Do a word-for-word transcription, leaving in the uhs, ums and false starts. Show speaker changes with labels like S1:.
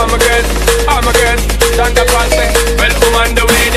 S1: Armageddon, Armageddon, Santa Claus say, well, come on the way